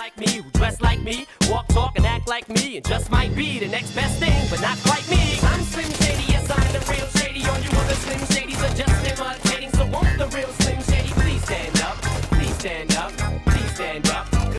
like me, who dress like me, walk, talk, and act like me, and just might be the next best thing, but not quite me. I'm Slim Shady, yes, I'm the real